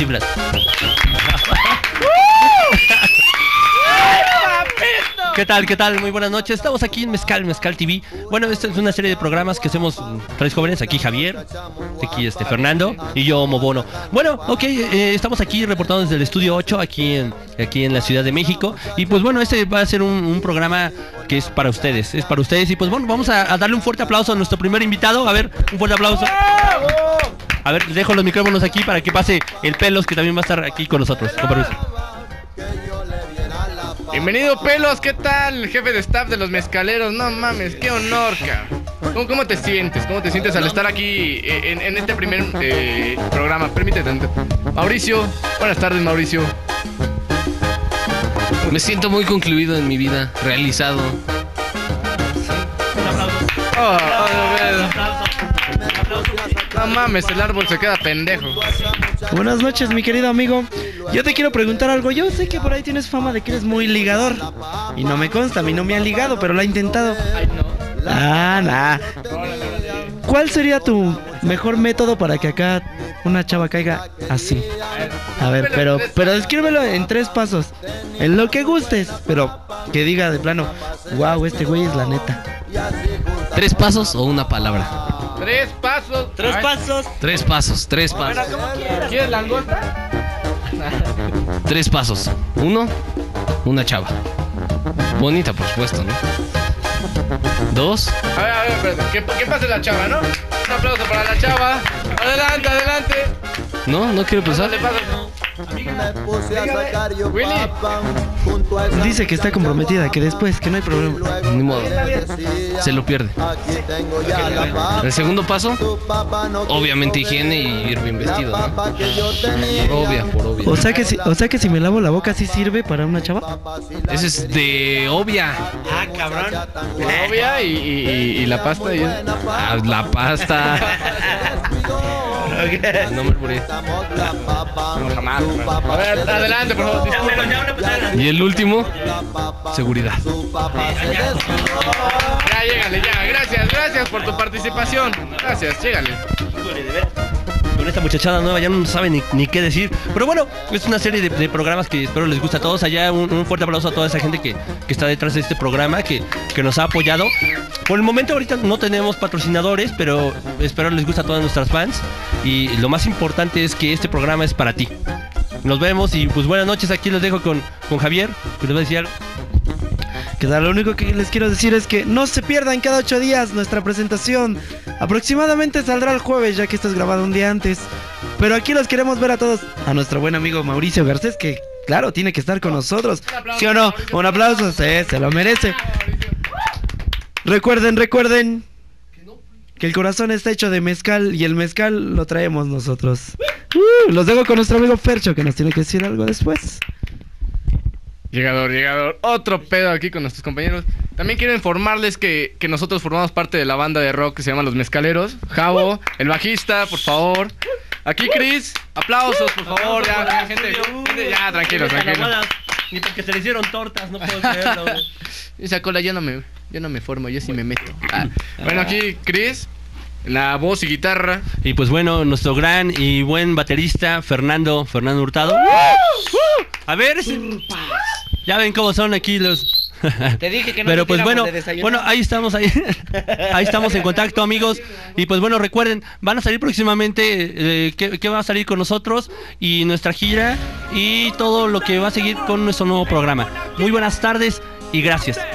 chiflas. ¿Qué tal? ¿Qué tal? Muy buenas noches. Estamos aquí en Mezcal TV. Bueno, esta es una serie de programas que hacemos tres jóvenes. Aquí Javier, aquí Fernando y yo, Mobono. Bueno, ok, estamos aquí reportando desde el estudio 8 aquí en la Ciudad de México. Y pues bueno, este va a ser un programa que es para ustedes. Es para ustedes. Y pues bueno, vamos a darle un fuerte aplauso a nuestro primer invitado. A ver, un fuerte aplauso. A ver, dejo los micrófonos aquí para que pase el Pelos, que también va a estar aquí con nosotros. Con permiso. Bienvenido, Pelos, ¿qué tal? Jefe de staff de los mezcaleros, no mames, qué honor, cabrón. ¿Cómo te sientes? ¿Cómo te sientes al estar aquí en este primer programa? Permítete. Mauricio, buenas tardes, Mauricio. Me siento muy concluido en mi vida, realizado. No mames, el árbol se queda pendejo. Buenas noches, mi querido amigo. Yo te quiero preguntar algo. Yo sé que por ahí tienes fama de que eres muy ligador. Y no me consta, a mí no me han ligado, pero lo he intentado. Ay, no. Nah. ¿Cuál sería tu mejor método para que acá una chava caiga así? A ver, pero descríbelo en 3 pasos. En lo que gustes, pero que diga de plano, wow, este güey es la neta. 3 pasos o una palabra. 3 pasos. 3 pasos. 3 pasos, 3 pasos. Bueno, ¿cómo quieras? ¿Quieres langosta? 3 pasos. 1, una chava. Bonita, por supuesto, ¿no? 2. A ver, espérate. ¿Qué pasa la chava, no? Un aplauso para la chava. Adelante. No quiero empezar. Willy. Dice que está comprometida, que después, que no hay problema. Ni modo. Se lo pierde. El segundo paso, obviamente higiene y ir bien vestido, ¿no? Por obvia. O sea que si me lavo la boca, ¿sí sirve para una chava? Ese es de obvia. Ah, cabrón. Novia y la pasta. Ah, la pasta. No me alburé. No, jamás. A ver, adelante, por favor. Y el último, seguridad. Ya, llégale, ya. Gracias por tu participación. Gracias, llégale. Con esta muchachada nueva ya no sabe ni qué decir. Pero bueno, es una serie de programas que espero les guste a todos. Allá un fuerte aplauso a toda esa gente que está detrás de este programa, que nos ha apoyado. Por el momento ahorita no tenemos patrocinadores, pero espero les guste a todas nuestras fans. Y lo más importante es que este programa es para ti. Nos vemos y pues buenas noches. Aquí los dejo con Javier, que les va a decir algo. Que lo único que les quiero decir es que no se pierdan cada 8 días nuestra presentación. Aproximadamente saldrá el jueves, ya que esto es grabado un día antes. Pero aquí los queremos ver a todos. A nuestro buen amigo Mauricio Garcés, que claro, tiene que estar con nosotros. ¿Sí o no? Un aplauso, sí, se lo merece. Recuerden que el corazón está hecho de mezcal y el mezcal lo traemos nosotros. Los dejo con nuestro amigo Fercho, que nos tiene que decir algo después. Llegador. Otro pedo aquí con nuestros compañeros. También quiero informarles que nosotros formamos parte de la banda de rock que se llama Los Mezcaleros. Javo, el bajista, por favor. Aquí Chris, aplausos, por favor. Ya, gente, ya, tranquilos. Ni porque se le hicieron tortas, no puedo creerlo. Esa cola yo no me formo, yo sí me meto. Bueno, aquí Chris, la voz y guitarra. Y pues bueno, nuestro gran y buen baterista Fernando Hurtado. A ver, ya ven cómo son aquí los. Te dije que no. Pero pues bueno, ahí estamos en contacto, amigos. Y pues bueno, recuerden, van a salir próximamente que va a salir con nosotros y nuestra gira y todo lo que va a seguir con nuestro nuevo programa. Muy buenas tardes y gracias.